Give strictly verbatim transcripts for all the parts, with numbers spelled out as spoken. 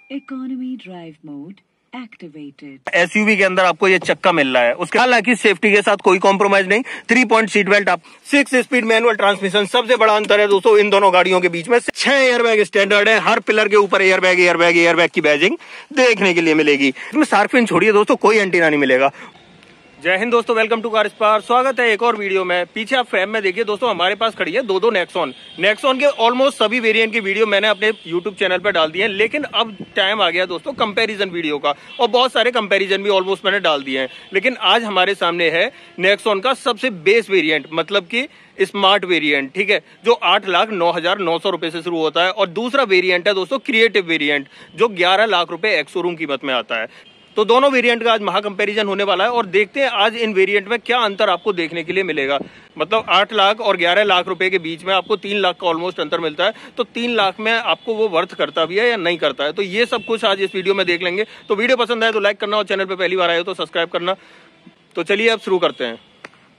Economy drive mode activated. SUV के अंदर आपको ये चक्का मिल रहा है, उसके हालांकि सेफ्टी के साथ कोई कॉम्प्रोमाइज नहीं। थ्री पॉइंट सीट बेल्ट, आप सिक्स स्पीड मैनुअल ट्रांसमिशन। सबसे बड़ा अंतर है दोस्तों इन दोनों गाड़ियों के बीच में, छह एयरबैग स्टैंडर्ड है। हर पिलर के ऊपर एयरबैग एयरबैग एयरबैग की बैजिंग देखने के लिए मिलेगी। इसमें शार्क फिन छोड़िए दोस्तों, कोई एंटीना नहीं मिलेगा। जय हिंद दोस्तों, वेलकम टू कार स्पार। स्वागत है एक और वीडियो में। पीछे आप फ्रेम में देखिए दोस्तों, हमारे पास खड़ी है दो दो नेक्सॉन। नेक्सॉन के ऑलमोस्ट सभी वेरिएंट की वीडियो मैंने अपने यूट्यूब चैनल पर डाल दी है, लेकिन अब टाइम आ गया दोस्तों कंपैरिजन वीडियो का, और बहुत सारे कंपैरिजन भी ऑलमोस्ट मैंने डाल दिए हैं। लेकिन आज हमारे सामने है नेक्सॉन का सबसे बेस वेरियंट, मतलब की स्मार्ट वेरिएंट, ठीक है, जो आठ लाख नौ हजार नौ सौ रुपए से शुरू होता है। और दूसरा वेरिएंट है दोस्तों क्रिएटिव वेरिएंट, जो ग्यारह लाख रुपए एक्स शोरूम कीमत में आता है। तो दोनों वेरिएंट का आज महा कंपैरिजन होने वाला है, और देखते हैं आज इन वेरिएंट में क्या अंतर आपको देखने के लिए मिलेगा। मतलब आठ लाख और ग्यारह लाख रुपए के बीच में आपको तीन लाख का ऑलमोस्ट अंतर मिलता है। तो तीन लाख में आपको वो वर्थ करता भी है या नहीं करता है, तो ये सब कुछ आज इस वीडियो में देख लेंगे। तो वीडियो पसंद आए तो लाइक करना, और चैनल पर पहली बार आए हो तो सब्सक्राइब करना। तो चलिए अब शुरू करते हैं।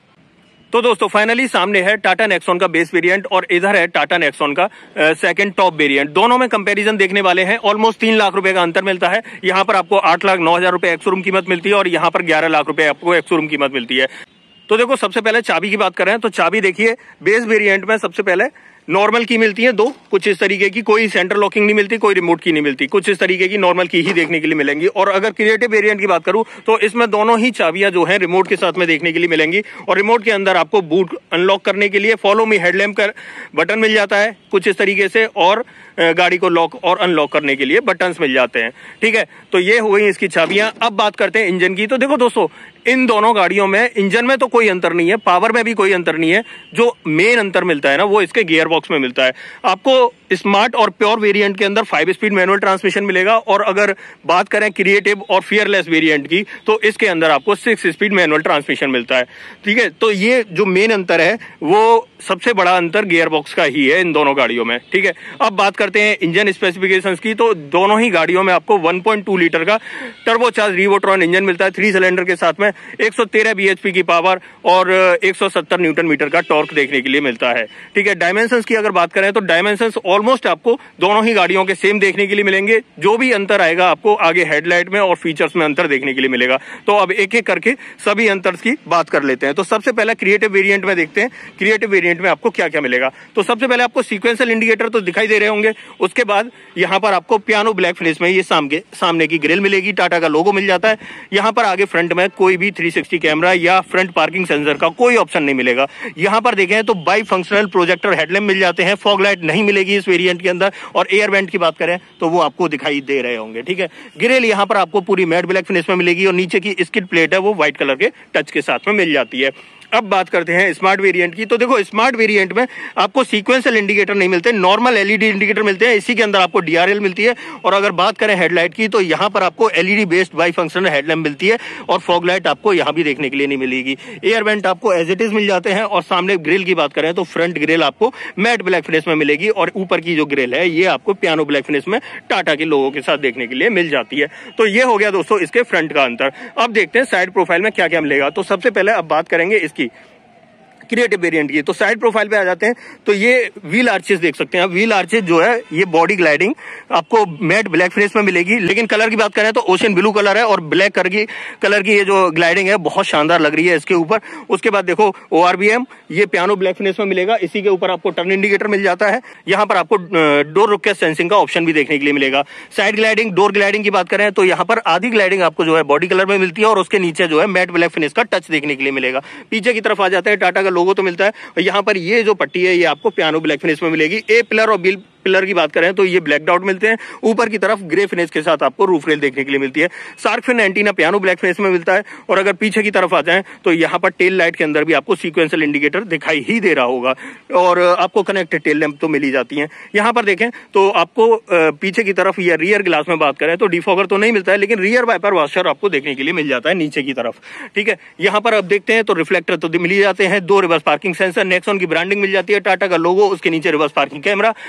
तो दोस्तों फाइनली सामने है टाटा नेक्सॉन का बेस वेरिएंट, और इधर है टाटा नेक्सॉन का सेकंड टॉप वेरिएंट। दोनों में कंपैरिजन देखने वाले हैं। ऑलमोस्ट तीन लाख रुपए का अंतर मिलता है। यहाँ पर आपको आठ लाख नौ हजार रुपए एक्स शोरूम कीमत मिलती है, और यहाँ पर ग्यारह लाख रुपए आपको एक्स शोरूम कीमत मिलती है। तो देखो सबसे पहले चाबी की बात कर रहे हैं, तो चाबी देखिए बेस वेरिएंट में सबसे पहले नॉर्मल की मिलती है दो, कुछ इस तरीके की, कोई सेंटर लॉकिंग नहीं मिलती, कोई रिमोट की नहीं मिलती, कुछ इस तरीके की नॉर्मल की ही देखने के लिए मिलेंगी। और अगर क्रिएटिव वेरिएंट की बात करूं तो इसमें दोनों ही चाबियां जो हैं रिमोट के साथ में देखने के लिए मिलेंगी। और रिमोट के अंदर आपको बूट अनलॉक करने के लिए फॉलो मी हेडलैम्प का बटन मिल जाता है कुछ इस तरीके से, और गाड़ी को लॉक और अनलॉक करने के लिए बटन्स मिल जाते हैं, ठीक है। तो ये हो गई इसकी चाबियां। अब बात करते हैं इंजन की। तो देखो दोस्तों इन दोनों गाड़ियों में इंजन में तो कोई अंतर नहीं है, पावर में भी कोई अंतर नहीं है। जो मेन अंतर मिलता है ना, वो इसके गियर बॉक्स में मिलता है। आपको स्मार्ट और प्योर वेरिएंट के अंदर फाइव स्पीड मैनुअल ट्रांसमिशन मिलेगा, और अगर बात करें क्रिएटिव और फियरलेस वेरिएंट की तो इसके अंदर आपको सिक्स स्पीड मैनुअल ट्रांसमिशन मिलता है, ठीक है। तो ये जो मेन अंतर है वो सबसे बड़ा अंतर गियर बॉक्स का ही है इन दोनों गाड़ियों में, ठीक है। अब बात करते हैं इंजन स्पेसिफिकेशंस की। तो दोनों ही गाड़ियों में आपको वन पॉइंट टू लीटर का टर्बोचार्ज रिवोट्रॉन इंजन मिलता है, थ्री सिलेंडर के साथ में एक सौ तेरह बीएचपी की पावर और एक सौ सत्तर न्यूटन मीटर का टॉर्क देखने के लिए मिलता है, ठीक है। डायमेंशंस की अगर बात करें तो डायमेंशंस ऑलमोस्ट आपको दोनों ही गाड़ियों के सेम देखने के लिए मिलेंगे। जो भी अंतर आएगा आपको आगे हेडलाइट में और फीचर्स में अंतर देखने के लिए मिलेगा। तो अब एक एक करके सभी अंतर की बात कर लेते हैं। तो सबसे पहले क्रिएटिव वेरिएंट में देखते हैं क्रिएटिव वेरिएंट में आपको क्या क्या मिलेगा। तो सबसे पहले आपको सीक्वेंशियल इंडिकेटर तो दिखाई दे रहे होंगे। उसके बाद यहाँ पर आपको पियानो ब्लैक फिनिश में ये सामने सामने की ग्रिल मिलेगी, टाटा का लोगो मिल जाता है। यहाँ पर आगे फ्रंट में कोई भी थ्री सिक्सटी कैमरा या फ्रंट पार्किंग सेंसर का कोई ऑप्शन नहीं मिलेगा। यहाँ पर देखें तो बाई फंक्शनल प्रोजेक्टर हेडलैम्प मिल जाते हैं। फॉग लाइट नहीं मिलेगी इस वेरिएंट के अंदर, और एयर वेंट की बात करें तो वो आपको दिखाई दे रहे होंगे, ठीक है। ग्रिल यहाँ पर आपको पूरी मैट ब्लैक फिनिश में मिलेगी, और नीचे की स्किड प्लेट है वो व्हाइट कलर के टच के साथ में मिल जाती है। अब बात करते हैं स्मार्ट वेरिएंट की। तो देखो स्मार्ट वेरिएंट में आपको सीक्वेंशियल इंडिकेटर नहीं मिलते, नॉर्मल एलईडी इंडिकेटर मिलते हैं। इसी के अंदर आपको डीआरएल मिलती है। और अगर बात करें हेडलाइट की तो यहाँ पर आपको LED based bi functional headlamp मिलती है, और फॉग लाइट आपको यहाँ भी देखने के लिए नहीं मिलेगी। एयर वेंट आपको एज इट इज मिल जाते हैं। और सामने ग्रिल की बात करें तो फ्रंट ग्रिल आपको मैट ब्लैक फिनिश में मिलेगी, और ऊपर की जो ग्रिल है ये आपको पियानो ब्लैक फिनिश में टाटा के लोगों के साथ देखने के लिए मिल जाती है। तो ये हो गया दोस्तों इसके फ्रंट का अंतर। अब देखते हैं साइड प्रोफाइल में क्या क्या मिलेगा। तो सबसे पहले अब बात करेंगे इसकी क्रिएटिव वेरिएंट की। तो साइड प्रोफाइल पे आ जाते हैं। तो ये व्हील आर्चेस देख सकते हैं। व्हील आर्चेस जो है ये बॉडी ग्लाइडिंग आपको मैट ब्लैक फिनिश में मिलेगी, लेकिन कलर की बात करें तो ओशियन ब्लू कलर है, और ब्लैक कलर की कलर की ये जो ग्लाइडिंग है बहुत शानदार लग रही है इसके ऊपर। उसके बाद देखो ओआरबीएम ये पियानो ब्लैक फिनिश में मिलेगा। इसी के ऊपर आपको टर्न इंडिकेटर मिल जाता है। यहाँ पर आपको डोर रुक के सेंसिंग का ऑप्शन भी देखने के लिए मिलेगा। साइड ग्लाइडिंग डोर ग्लाइडिंग की बात करें तो यहाँ पर आधी ग्लाइडिंग आपको जो है बॉडी कलर में मिलती है, और उसके नीचे जो है मैट ब्लैक फिनिश का टच देखने के लिए मिलेगा। पीछे की तरफ आ जाते हैं, टाटा का लोगो तो मिलता है। यहाँ पर ये जो पट्टी है ये आपको पियानो ब्लैक फिनिश में मिलेगी। ए पिलर और बी पिलर की बात करें तो ये ब्लैक डॉट मिलते हैं। ऊपर की तरफ ग्रे फिनिश के साथ आपको रूफ रेल देखने के लिए मिलती है। Shark fin antenna piano black finish में मिलता है। और अगर पीछे की तरफ आ जाएं तो यहाँ पर टेल लाइट के अंदर भी आपको सीक्वेंशियल इंडिकेटर दिखाई ही दे रहा होगा, और आपको कनेक्टेड टेल लैंप तो मिल ही जाती है। यहाँ पर देखें तो आपको पीछे की तरफ या रियर ग्लास में बात करें तो डिफॉगर तो नहीं मिलता है, लेकिन रियर वाइपर वॉशर आपको देखने के लिए मिल जाता है नीचे की तरफ, ठीक है। यहाँ पर अब देखते हैं तो रिफ्लेक्टर तो मिल ही जाते हैं। दो रिवर्स पार्किंग सेंसर, नेक्सॉन की ब्रांडिंग मिल जाती है, टाटा का लोगो, उसके नीचे रिवर्स पार्किंग कैमरा, और यहाँ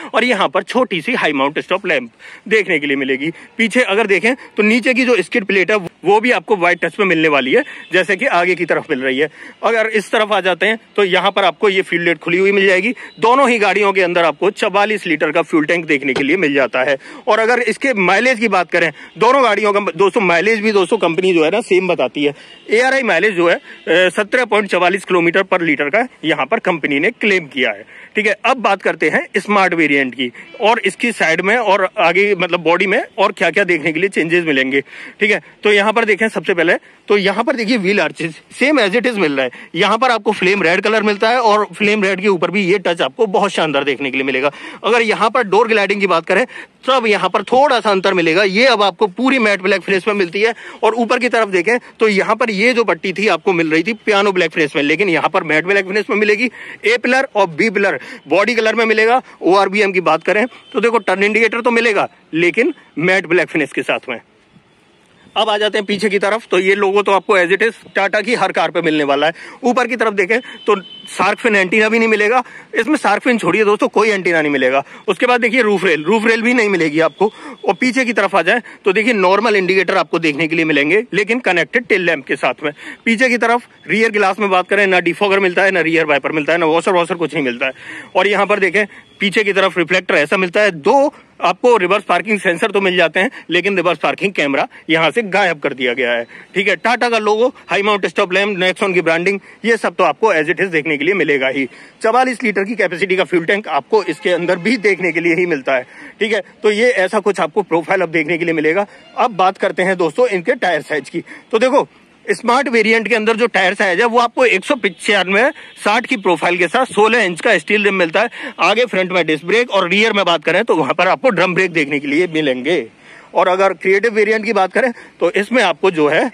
यहाँ पर छोटी सी हाई माउंट स्टॉप लैंप देखने के लिए मिलेगी। पीछे अगर देखें तो नीचे की जो स्किड प्लेट है वो भी आपको व्हाइट टच में मिलने वाली है, जैसे कि आगे की तरफ मिल रही है। अगर इस तरफ आ जाते हैं तो यहाँ पर आपको ये फ्यूल लेट खुली हुई मिल जाएगी। दोनों ही गाड़ियों के अंदर आपको चवालीस लीटर का फ्यूल टैंक देखने के लिए मिल जाता है। और अगर इसके माइलेज की बात करें, दोनों गाड़ियों का दोस्तों माइलेज भी दोस्तों कंपनी जो है ना सेम बताती है। ए आर आई माइलेज जो है सत्रह पॉइंट चवालीस किलोमीटर पर लीटर का यहाँ पर कंपनी ने क्लेम किया है। ठीक है, अब बात करते हैं स्मार्ट वेरिएंट की और इसकी साइड में और आगे मतलब बॉडी में और क्या क्या देखने के लिए चेंजेस मिलेंगे। ठीक है, तो यहाँ पर देखें सबसे पहले तो यहाँ पर देखिए wheel arches same as it is मिल रहा है। यहाँ पर आपको फ्लेम रेड कलर मिलता है और फ्लेम रेड के ऊपर भी ये टच आपको बहुत शानदार देखने के लिए मिलेगा। अगर यहाँ पर डोर ग्लाइडिंग की बात करें तो अब यहाँ पर थोड़ा सा अंतर मिलेगा। ये अब आपको पूरी मैट ब्लैक फिनिश में मिलती है और ऊपर की तरफ देखें तो यहाँ पर ये जो पट्टी थी आपको मिल रही थी पियानो ब्लैक फिनिश में, लेकिन यहाँ पर मैट ब्लैक फिनिश में मिलेगी। ए पिलर और बी पिलर बॉडी कलर में मिलेगा। ओ आर बी एम की बात करें तो देखो टर्न इंडिकेटर तो मिलेगा लेकिन मैट ब्लैक फिनिश के साथ में। अब आ जाते हैं पीछे की तरफ तो ये लोगो तो आपको एज इट इज टाटा की हर कार पे मिलने वाला है। ऊपर की तरफ देखें तो शार्क फिन एंटीना भी नहीं मिलेगा, इसमें शार्क फिन छोड़िए दोस्तों कोई एंटीना नहीं मिलेगा। उसके बाद देखिए रूफ रेल रूफ रेल भी नहीं मिलेगी आपको। और पीछे की तरफ आ जाए तो देखिए नॉर्मल इंडिकेटर आपको देखने के लिए मिलेंगे लेकिन कनेक्टेड टेल लैंप के साथ में। पीछे की तरफ रियर ग्लास में बात करें ना डिफॉगर मिलता है, ना रियर वाइपर मिलता है, ना वॉशर वॉशर कुछ नहीं मिलता है। और यहाँ पर देखें पीछे की तरफ रिफ्लेक्टर ऐसा मिलता है। दो आपको रिवर्स पार्किंग सेंसर तो मिल जाते हैं लेकिन रिवर्स पार्किंग कैमरा यहाँ से गायब कर दिया गया है। ठीक है, टाटा का logo, high mount stop lamp, Nexon की ब्रांडिंग, ये सब तो आपको एज इट इज देखने के लिए मिलेगा ही। चवालीस लीटर की कैपेसिटी का फ्यूल टैंक आपको इसके अंदर भी देखने के लिए ही मिलता है। ठीक है, तो ये ऐसा कुछ आपको प्रोफाइल अब देखने के लिए मिलेगा। अब बात करते हैं दोस्तों इनके टायर साइज की। तो देखो स्मार्ट वेरिएंट के अंदर जो टायर साइज है वो आपको एक सौ पिचानवे साठ की प्रोफाइल के साथ सोलह इंच का स्टील रिम मिलता है। आगे फ्रंट में डिस्क ब्रेक और रियर में बात करें तो वहां पर आपको ड्रम ब्रेक देखने के लिए मिलेंगे। और अगर क्रिएटिव वेरिएंट की बात करें तो इसमें आपको जो है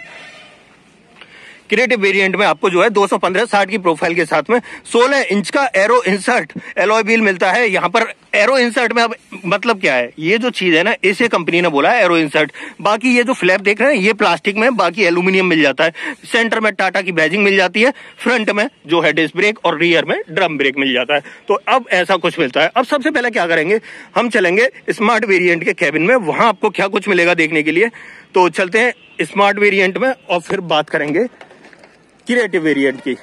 क्रिएटिव वेरिएंट में आपको जो है दो सौ पंद्रह साठ की प्रोफाइल के साथ में सोलह इंच का एरो इंसर्ट एलॉय व्हील मिलता है। यहाँ पर एरो इंसर्ट में अब मतलब क्या है, ये जो चीज है ना इसे कंपनी ने बोला है एरो इंसर्ट। बाकी ये जो फ्लैप देख रहे हैं ये प्लास्टिक में, बाकी एल्यूमिनियम मिल जाता है। सेंटर में टाटा की बैजिंग मिल जाती है, फ्रंट में जो है डिस्क ब्रेक और रियर में ड्रम ब्रेक मिल जाता है। तो अब ऐसा कुछ मिलता है। अब सबसे पहले क्या करेंगे, हम चलेंगे स्मार्ट वेरिएंट के कैबिन में, वहां आपको क्या कुछ मिलेगा देखने के लिए। तो चलते हैं स्मार्ट वेरिएंट में और फिर बात करेंगे क्रिएटिव वेरिएंट की।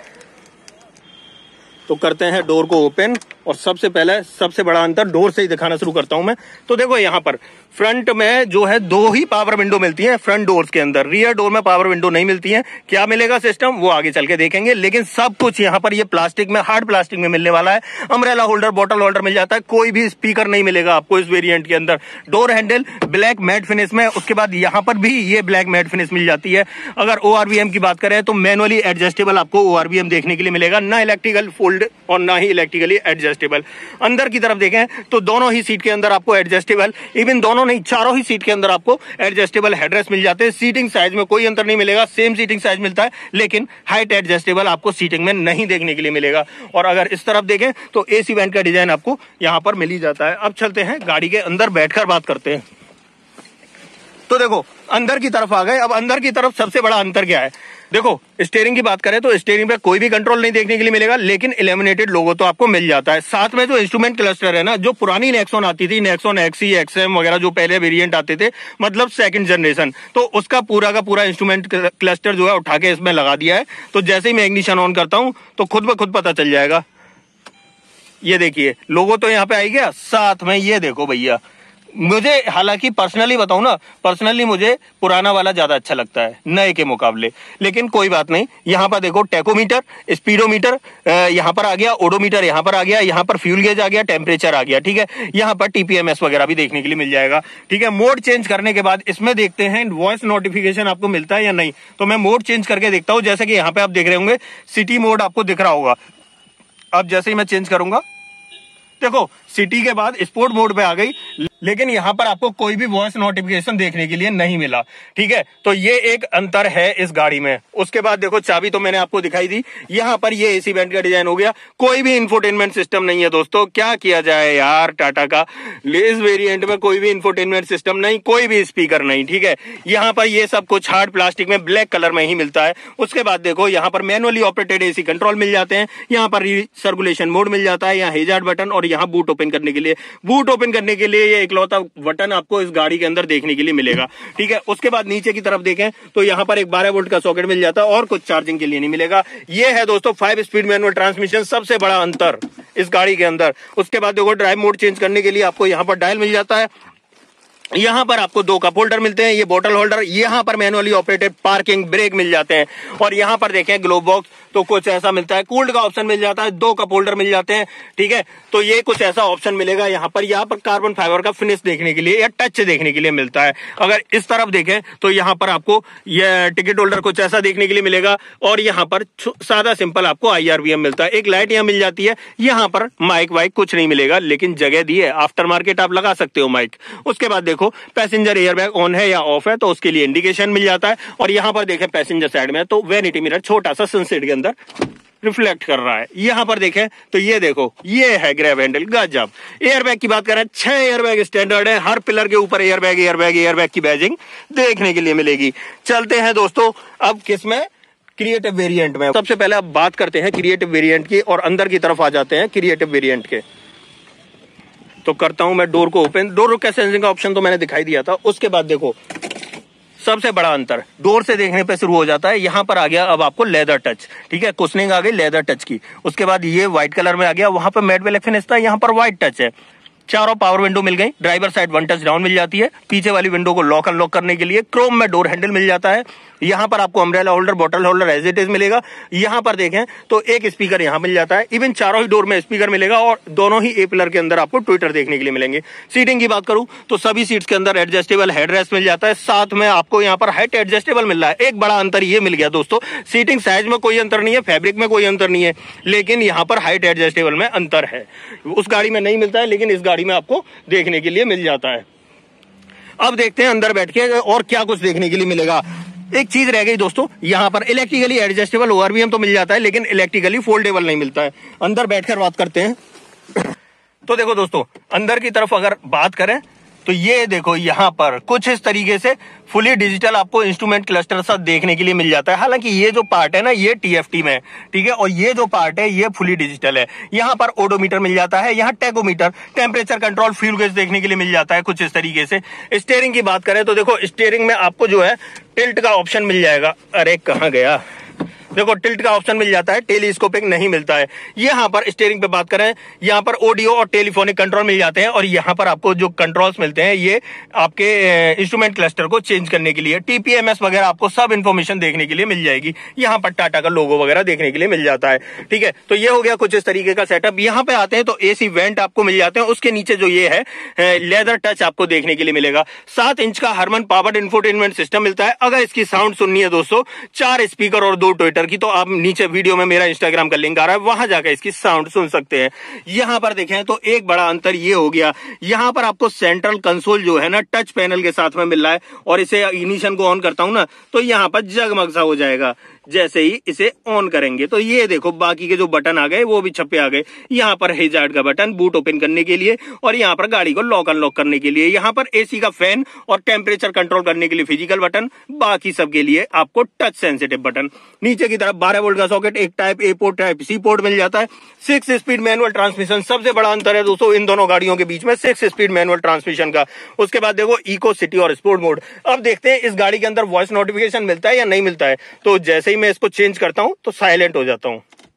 तो करते हैं डोर को ओपन और सबसे पहले सबसे बड़ा अंतर डोर से ही दिखाना शुरू करता हूं मैं। तो देखो यहाँ पर फ्रंट में जो है दो ही पावर विंडो मिलती हैं फ्रंट डोर्स के अंदर, रियर डोर में पावर विंडो नहीं मिलती है। क्या मिलेगा सिस्टम वो आगे चल के देखेंगे, लेकिन सब कुछ यहाँ पर ये प्लास्टिक में, हार्ड प्लास्टिक में मिलने वाला है। अम्ब्रेला होल्डर, बॉटल होल्डर मिल जाता है। कोई भी स्पीकर नहीं मिलेगा आपको इस वेरिएंट के अंदर। Door handle black matte finish में, उसके बाद यहाँ पर भी ये ब्लैक मैट फिनिश मिल जाती है। अगर ओ आर वी एम की बात करें तो मैनुअली एडजस्टेबल आपको ओ आर वी एम देखने के लिए मिलेगा, ना इलेक्ट्रिकल फोल्ड और ना ही इलेक्ट्रिकली एडजस्टेबल। अंदर की तरफ देखें तो दोनों ही सीट के अंदर आपको एडजस्टेबल, इवन दोनों नहीं चारों ही सीट के अंदर आपको एडजस्टेबल हेडरेस्ट मिल जाते हैं। सीटिंग साइज में कोई अंतर नहीं मिलेगा, सेम सीटिंग साइज मिलता है, लेकिन हाइट एडजस्टेबल आपको सीटिंग में नहीं देखने के लिए मिलेगा। और अगर इस तरफ देखें तो एसी वेंट का डिजाइन आपको यहां पर मिल ही जाता है। अब चलते हैं गाड़ी के अंदर बैठकर बात करते हैं। तो देखो अंदर की तरफ आ गए। अब अंदर की तरफ सबसे बड़ा अंतर क्या है, देखो स्टीयरिंग की बात करें तो स्टीयरिंग पे कोई भी कंट्रोल नहीं देखने के लिए मिलेगा, लेकिन इल्यूमिनेटेड लोगो तो आपको मिल जाता है। साथ में जो इंस्ट्रूमेंट क्लस्टर है ना, जो पुरानी नेक्सॉन आती थी, नेक्सॉन एक्सी, एक्सएम वगैरह जो पहले वेरिएंट आते थे, मतलब सेकंड जनरेशन, तो उसका पूरा का पूरा इंस्ट्रूमेंट क्लस्टर जो है उठा के इसमें लगा दिया है। तो जैसे ही मैं इग्निशन ऑन करता हूं तो खुद ब खुद पता चल जाएगा। ये देखिए लोगो तो यहाँ पे आ गया, साथ में ये देखो भैया, मुझे हालांकि पर्सनली बताऊं ना, पर्सनली मुझे पुराना वाला ज्यादा अच्छा लगता है नए के मुकाबले, लेकिन कोई बात नहीं। यहाँ पर देखो टेकोमीटर, स्पीडोमीटर यहाँ पर आ गया, ओडोमीटर यहाँ पर आ गया, यहाँ पर फ्यूल गेज आ गया, टेम्परेचर आ गया। ठीक है, यहाँ पर टीपीएमएस वगैरह भी देखने के लिए मिल जाएगा। ठीक है, मोड चेंज करने के बाद इसमें देखते हैं वॉइस नोटिफिकेशन आपको मिलता है या नहीं। तो मैं मोड चेंज करके देखता हूँ। जैसे कि यहाँ पे आप देख रहे होंगे सिटी मोड आपको दिख रहा होगा। अब जैसे ही मैं चेंज करूंगा, देखो सिटी के बाद स्पोर्ट मोड पे आ गई। लेकिन यहाँ पर आपको कोई भी वॉइस नोटिफिकेशन देखने के लिए नहीं मिला। ठीक है, तो ये एक अंतर है इस गाड़ी में। उसके बाद देखो चाबी तो मैंने आपको दिखाई दी, यहाँ पर ये एसी वेंट का डिजाइन हो गया, कोई भी इंफोटेनमेंट सिस्टम नहीं है दोस्तों। क्या किया जाए यार टाटा का, इस वेरिएंट में कोई भी इंफोटेनमेंट सिस्टम नहीं, कोई भी स्पीकर नहीं। ठीक है, यहाँ पर ये सब कुछ हार्ड प्लास्टिक में ब्लैक कलर में ही मिलता है। उसके बाद देखो यहाँ पर मैनुअली ऑपरेटेड एसी कंट्रोल मिल जाते हैं, यहाँ पर सर्कुलेशन मोड मिल जाता है, यहाँ हेजार्ड बटन और यहाँ बूट ओपन करने के लिए बूट ओपन करने के लिए ये इकलौता बटन आपको इस गाड़ी के अंदर देखने के लिए मिलेगा। ठीक है, उसके बाद नीचे की तरफ देखें तो यहाँ पर एक बारह वोल्ट का सॉकेट मिल जाता है और कुछ चार्जिंग के लिए नहीं मिलेगा। ये है दोस्तों फाइव स्पीड मैनुअल ट्रांसमिशन, सबसे बड़ा अंतर इस गाड़ी के अंदर। उसके बाद देखो ड्राइव मोड चेंज करने के लिए आपको यहाँ पर डायल मिल जाता है, यहाँ पर आपको दो कप होल्डर मिलते हैं, ये बोतल होल्डर, यहाँ पर मैनुअली ऑपरेटेड पार्किंग ब्रेक मिल जाते हैं और यहाँ पर देखें ग्लोव बॉक्स तो कुछ ऐसा मिलता है, कूल्ड का ऑप्शन मिल जाता है, दो कप होल्डर मिल जाते हैं। ठीक है, तो ये कुछ ऐसा ऑप्शन मिलेगा यहाँ पर। यहाँ पर कार्बन फाइबर का फिनिश देखने के लिए या टच देखने के लिए मिलता है। अगर इस तरफ देखें तो यहाँ पर आपको ये टिकट होल्डर कुछ ऐसा देखने के लिए मिलेगा और यहाँ पर सादा सिंपल आपको आईआरवीएम मिलता है। एक लाइट यहाँ मिल जाती है, यहाँ पर माइक वाइक कुछ नहीं मिलेगा, लेकिन जगह दी है, आफ्टर मार्केट आप लगा सकते हो माइक। उसके बाद देखो पैसेंजर एयरबैग ऑन है या ऑफ है तो उसके लिए इंडिकेशन मिल जाता है और यहाँ पर देखें पैसेंजर साइड में तो वैनिटी मिरर छोटा सा सनसेट के अंदर रिफ्लेक्ट कर रहा है। यहाँ पर देखें तो ये देखो ये है ग्रैब हैंडल, गजब। एयरबैग की बात करें, छह एयरबैग स्टैंडर्ड है, हर पिलर के ऊपर एयरबैग एयरबैग एयरबैग की बैजिंग देखने के लिए मिलेगी। चलते हैं दोस्तों अब किसमें, क्रिएटिव वेरिएंट में। सबसे पहले अब बात करते हैं क्रिएटिव वेरिएंट की और अंदर की तरफ आ जाते हैं क्रिएटिव वेरिएंट के। तो करता हूं मैं डोर को ओपन, डोर के सेंसिंग का ऑप्शन तो मैंने दिखाई दिया था। उसके बाद देखो सबसे बड़ा अंतर डोर से देखने पे शुरू हो जाता है, यहाँ पर आ गया अब आपको लेदर टच। ठीक है, कुशनिंग आ गई लेदर टच की। उसके बाद ये व्हाइट कलर में आ गया, वहां पर मैट ब्लैक फिनिश था, यहाँ पर व्हाइट टच है। चारों पावर विंडो मिल गई, driver side one touch down मिल जाती है, पीछे वाली विंडो को लॉक अनलॉक करने के लिए क्रोम में डोर हैंडल मिल जाता है। यहाँ पर आपको umbrella holder bottle holder as it is मिलेगा। यहाँ पर देखें तो एक स्पीकर यहाँ मिल जाता है, इवन चारों ही डोर में स्पीकर मिलेगा और दोनों ही ए पिलर के अंदर आपको ट्विटर देखने के लिए मिलेंगे। सीटिंग की बात करूं तो सभी सीट्स के अंदर एडजस्टेबल हेडरेस्ट मिल जाता है, साथ में आपको यहाँ पर हाइट एडजस्टेबल मिल रहा है। एक बड़ा अंतर ये मिल गया दोस्तों, सीटिंग साइज में कोई अंतर नहीं है, फैब्रिक में कोई अंतर नहीं है, लेकिन यहाँ पर हाइट एडजस्टेबल में अंतर है। उस गाड़ी में नहीं मिलता है लेकिन इस गाड़ी में आपको देखने के लिए मिल जाता है। अब देखते हैं अंदर बैठ के और क्या कुछ देखने के लिए मिलेगा। एक चीज रह गई दोस्तों, यहाँ पर इलेक्ट्रिकली एडजस्टेबल ओआरवीएम तो मिल जाता है लेकिन इलेक्ट्रिकली फोल्डेबल नहीं मिलता है। अंदर बैठकर बात करते हैं। तो देखो दोस्तों अंदर की तरफ अगर बात करें तो ये देखो यहाँ पर कुछ इस तरीके से फुली डिजिटल आपको इंस्ट्रूमेंट क्लस्टर सा देखने के लिए मिल जाता है। हालांकि ये जो पार्ट है ना ये टीएफटी में, ठीक है, और ये जो पार्ट है ये फुली डिजिटल है। यहाँ पर ओडोमीटर मिल जाता है, यहाँ tachometer, temperature control, fuel gauge देखने के लिए मिल जाता है कुछ इस तरीके से। स्टीयरिंग की बात करें तो देखो स्टीयरिंग में आपको जो है टिल्ट का ऑप्शन मिल जाएगा। अरे कहाँ गया, देखो टिल्ट का ऑप्शन मिल जाता है, टेलीस्कोपिक नहीं मिलता है। यहाँ पर स्टीयरिंग पे बात करें, यहाँ पर ऑडियो और टेलीफोनिक कंट्रोल मिल जाते हैं और यहाँ पर आपको जो कंट्रोल्स मिलते हैं ये आपके इंस्ट्रूमेंट क्लस्टर को चेंज करने के लिए, टीपीएमएस वगैरह आपको सब इन्फॉर्मेशन देखने के लिए मिल जाएगी। यहाँ पर टाटा का लोगो वगैरह देखने के लिए मिल जाता है। ठीक है, तो ये हो गया कुछ इस तरीके का सेटअप। यहाँ पे आते हैं तो एसी वेंट आपको मिल जाते हैं, उसके नीचे जो ये है लेदर टच आपको देखने के लिए मिलेगा। सात इंच का हरमन पावर्ड इंफोटेनमेंट सिस्टम मिलता है। अगर इसकी साउंड सुननी है दोस्तों, चार स्पीकर और दो ट्विटर की, तो आप नीचे वीडियो में मेरा इंस्टाग्राम का लिंक आ रहा है, वहां जाकर इसकी साउंड सुन सकते हैं। यहां पर देखें तो एक बड़ा अंतर ये हो गया, यहां पर आपको सेंट्रल कंसोल जो है ना टच पैनल के साथ में मिल रहा है और इसे इग्निशन को ऑन करता हूं ना तो यहां पर जगमग सा हो जाएगा जैसे ही इसे ऑन करेंगे। तो ये देखो बाकी के जो बटन आ गए वो भी छपे आ गए। यहाँ पर हेजार्ड का बटन बूट ओपन करने के लिए और यहाँ पर गाड़ी को लॉक अनलॉक करने के लिए, यहाँ पर एसी का फैन और टेम्परेचर कंट्रोल करने के लिए फिजिकल बटन, बाकी सबके लिए आपको टच सेंसिटिव बटन। नीचे की तरफ बारह वोल्ट का सॉकेट, एक type A port type C port मिल जाता है। सिक्स स्पीड मैनुअल ट्रांसमिशन, सबसे बड़ा अंतर है दोस्तों इन दोनों गाड़ियों के बीच में सिक्स स्पीड मैनुअल ट्रांसमिशन का। उसके बाद देखो इको, सिटी और स्पोर्ट मोड। अब देखते हैं इस गाड़ी के अंदर वॉइस नोटिफिकेशन मिलता है या नहीं मिलता है। तो जैसे ही मैं इसको चेंज करता हूं तो साइलेंट हो जाता हूं।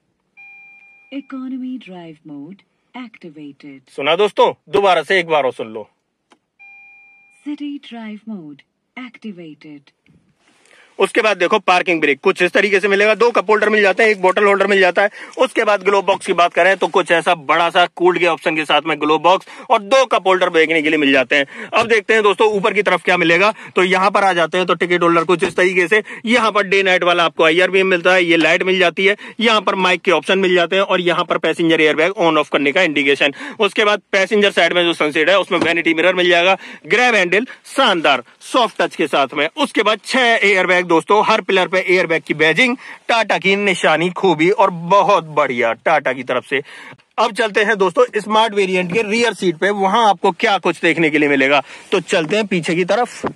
Economy drive mode activated. सुना दोस्तों, दोबारा से एक बार और सुन लो। City drive mode activated. उसके बाद देखो पार्किंग ब्रेक कुछ इस तरीके से मिलेगा, दो कप होल्डर मिल जाते हैं, एक बोतल होल्डर मिल जाता है। उसके बाद ग्लोब बॉक्स की बात करें तो कुछ ऐसा बड़ा सा कूल्ड के ऑप्शन के साथ में ग्लोब बॉक्स और दो कप होल्डर देखने के लिए मिल जाते हैं। अब देखते हैं दोस्तों ऊपर की तरफ क्या मिलेगा। तो यहाँ पर आ जाते हैं तो टिकट होल्डर कुछ इस तरीके से, यहाँ पर डे नाइट वाला आपको आई आर बी एम मिलता है, ये लाइट मिल जाती है, यहाँ पर माइक के ऑप्शन मिल जाते हैं और यहाँ पर पैसेंजर एयरबैग ऑन ऑफ करने का इंडिकेशन। उसके बाद पैसेंजर साइड में जो सनसेट है उसमें वैनिटी मिरर मिल जाएगा, ग्रैब हैंडल शानदार सॉफ्ट टच के साथ में। उसके बाद छह एयरबैग दोस्तों, हर पिलर पे एयरबैग की बैजिंग, टाटा की निशानी खूबी और बहुत बढ़िया टाटा की तरफ से। अब चलते हैं दोस्तों स्मार्ट वेरिएंट के रियर सीट पे, वहां आपको क्या कुछ देखने के लिए मिलेगा। तो चलते हैं पीछे की तरफ।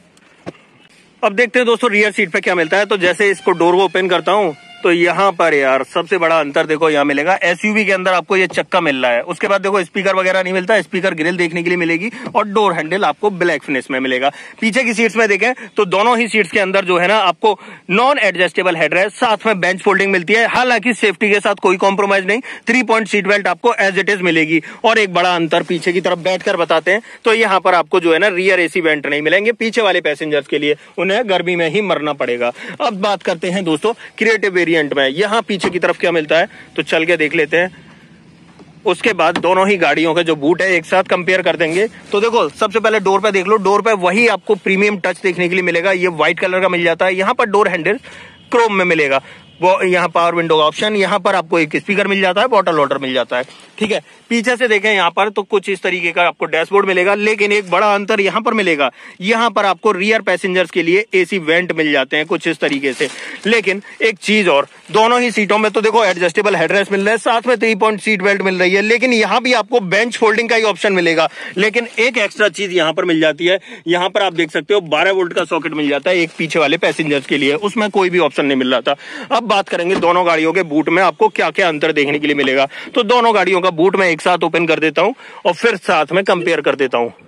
अब देखते हैं दोस्तों रियर सीट पे क्या मिलता है। तो जैसे इसको डोर को ओपन करता हूं तो यहाँ पर यार सबसे बड़ा अंतर देखो यहाँ मिलेगा, एसयूवी के अंदर आपको ये चक्का मिल रहा है। उसके बाद देखो स्पीकर वगैरह नहीं मिलता, स्पीकर ग्रिल देखने के लिए मिलेगी और डोर हैंडल आपको ब्लैक फिनिश में मिलेगा। पीछे की सीट्स में देखें तो दोनों ही सीट्स के अंदर जो है ना आपको नॉन एडजस्टेबल हेडरेस्ट, साथ में बेंच फोल्डिंग मिलती है। हालांकि सेफ्टी के साथ कोई कॉम्प्रोमाइज नहीं, थ्री पॉइंट सीट बेल्ट आपको एज इट इज मिलेगी। और एक बड़ा अंतर पीछे की तरफ बैठकर बताते हैं तो यहाँ पर आपको जो है ना रियर एसी वेंट नहीं मिलेंगे पीछे वाले पैसेंजर्स के लिए, उन्हें गर्मी में ही मरना पड़ेगा। अब बात करते हैं दोस्तों क्रिएटिव वेरिएंट में, यहाँ पीछे की तरफ क्या मिलता है तो चल के देख लेते हैं। उसके बाद दोनों ही गाड़ियों के जो बूट है एक साथ कंपेयर कर देंगे। तो देखो सबसे पहले डोर पे देख लो, डोर पे वही आपको प्रीमियम टच देखने के लिए मिलेगा, ये व्हाइट कलर का मिल जाता है। यहाँ पर डोर हैंडल क्रोम में मिलेगा, वो यहाँ पावर विंडो का ऑप्शन, यहाँ पर आपको एक स्पीकर मिल जाता है, बॉटल होल्डर मिल जाता है। ठीक है, पीछे से देखें यहाँ पर तो कुछ इस तरीके का आपको डैशबोर्ड मिलेगा, लेकिन एक बड़ा अंतर यहाँ पर मिलेगा, यहाँ पर आपको रियर पैसेंजर्स के लिए एसी वेंट मिल जाते हैं कुछ इस तरीके से। लेकिन एक चीज और, दोनों ही सीटों में तो देखो एडजस्टेबल हेडरेस्ट मिल रहा है, साथ में थ्री पॉइंट सीट बेल्ट मिल रही है, लेकिन यहाँ भी आपको बेंच फोल्डिंग का ही ऑप्शन मिलेगा। लेकिन एक एक्स्ट्रा चीज यहाँ पर मिल जाती है, यहाँ पर आप देख सकते हो बारह वोल्ट का सॉकेट मिल जाता है एक पीछे वाले पैसेंजर्स के लिए, उसमें कोई भी ऑप्शन नहीं मिल रहा था। अब बात करेंगे दोनों गाड़ियों के बूट में आपको क्या क्या अंतर देखने के लिए मिलेगा। तो दोनों गाड़ियों का बूट मैं एक साथ ओपन कर देता हूं और फिर साथ में कंपेयर कर देता हूं।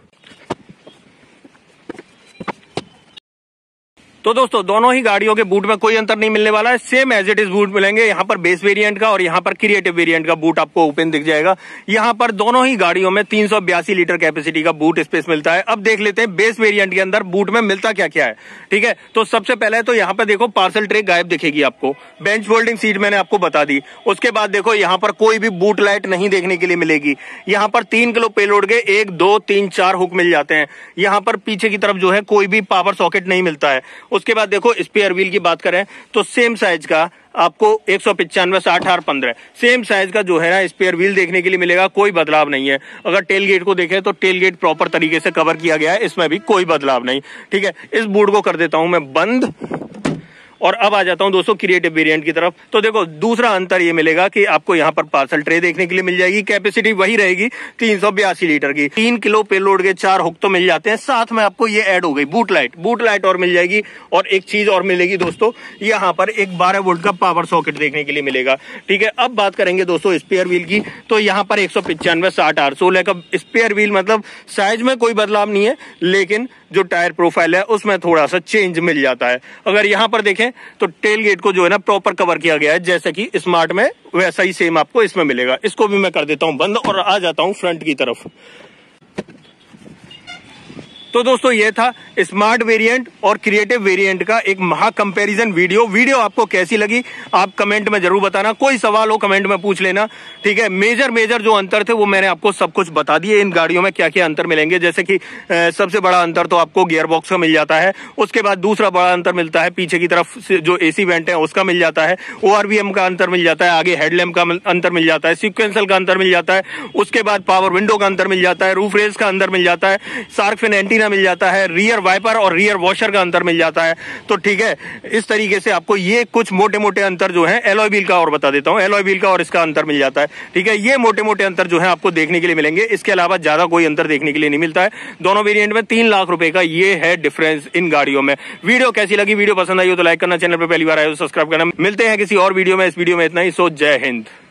तो दोस्तों दोनों ही गाड़ियों के बूट में कोई अंतर नहीं मिलने वाला है, same as it is boot मिलेंगे। यहाँ पर बेस वेरिएंट का और यहाँ पर क्रिएटिव वेरिएंट का बूट आपको ओपन दिख जाएगा। यहाँ पर दोनों ही गाड़ियों में तीन सौ बयासी लीटर कैपेसिटी का बूट स्पेस मिलता है। अब देख लेते हैं बेस वेरिएंट के अंदर बूट में मिलता क्या क्या है। ठीक है, तो सबसे पहले तो यहाँ पर देखो पार्सल ट्रे गायब दिखेगी आपको, बेंच फोल्डिंग सीट मैंने आपको बता दी। उसके बाद देखो यहाँ पर कोई भी बूट लाइट नहीं देखने के लिए मिलेगी। यहाँ पर तीन किलो पेलोड के एक दो तीन चार हुक मिल जाते हैं। यहाँ पर पीछे की तरफ जो है कोई भी पावर सॉकेट नहीं मिलता है। उसके बाद देखो स्पेयर व्हील की बात करें तो सेम साइज का आपको एक सौ पिचानवे साठ आर पंद्रह सेम साइज का जो है ना स्पेयर व्हील देखने के लिए मिलेगा, कोई बदलाव नहीं है। अगर टेल गेट को देखें तो टेल गेट प्रॉपर तरीके से कवर किया गया है, इसमें भी कोई बदलाव नहीं। ठीक है, इस बूट को कर देता हूं मैं बंद और अब आ जाता हूं दोस्तों क्रिएटिव वेरिएंट की तरफ। तो देखो दूसरा अंतर ये मिलेगा कि आपको यहाँ पर पार्सल ट्रे देखने के लिए मिल जाएगी, कैपेसिटी वही रहेगी तीन सौ बयासी लीटर की, तीन किलो पेलोड के चार हुक तो मिल जाते हैं, साथ में आपको ये ऐड हो गई बूट लाइट, बूट लाइट और मिल जाएगी। और एक चीज और मिलेगी दोस्तों, यहाँ पर एक बारह वोल्ट का पावर सॉकेट देखने के लिए मिलेगा। ठीक है, अब बात करेंगे दोस्तों स्पेयर व्हील की। तो यहाँ पर एक सौ पिचानवे साठ आर सोलह का स्पेयर व्हील, मतलब साइज में कोई बदलाव नहीं है, लेकिन जो टायर प्रोफाइल है उसमें थोड़ा सा चेंज मिल जाता है। अगर यहाँ पर देखें तो टेल गेट को जो है ना प्रॉपर कवर किया गया है, जैसे कि स्मार्ट में, वैसा ही सेम आपको इसमें मिलेगा। इसको भी मैं कर देता हूं बंद और आ जाता हूं फ्रंट की तरफ। तो दोस्तों ये था स्मार्ट वेरिएंट और क्रिएटिव वेरिएंट का एक महा कंपैरिजन वीडियो। वीडियो आपको कैसी लगी आप कमेंट में जरूर बताना, कोई सवाल हो कमेंट में पूछ लेना। ठीक है, मेजर मेजर जो अंतर थे वो मैंने आपको सब कुछ बता दिए, इन गाड़ियों में क्या क्या अंतर मिलेंगे। जैसे कि ए, सबसे बड़ा अंतर तो आपको गियर बॉक्स का मिल जाता है। उसके बाद दूसरा बड़ा अंतर मिलता है पीछे की तरफ से जो एसी वेंट है उसका मिल जाता है, ओआरवीएम का अंतर मिल जाता है, आगे हेडलैम्प का अंतर मिल जाता है, सीक्वेंशियल का अंतर मिल जाता है। उसके बाद पावर विंडो का अंतर मिल जाता है, रूफ रेस का अंतर मिल जाता है, शार्क फिन एंटीना मिल जाता है, रियर वाइपर और रियर वॉशर का अंतर मिल जाता है। तो ठीक है, इस तरीके से आपको ये कुछ मोटे मोटे अंतर जो है, एलॉय व्हील का और बता देता हूं, एलॉय व्हील का और इसका अंतर मिल जाता है। ठीक है, ये मोटे मोटे अंतर जो है आपको देखने के लिए मिलेंगे, इसके अलावा ज्यादा कोई अंतर देखने के लिए नहीं मिलता है। दोनों वेरिएंट में तीन लाख रुपए का ये है डिफरेंस इन गाड़ियों में। वीडियो कैसी लगी, वीडियो पसंद आई हो तो लाइक करना, चैनल पर पहली बार आए हो सब्सक्राइब करना। मिलते हैं किसी और वीडियो में, इस वीडियो में इतना ही। सो जय हिंद।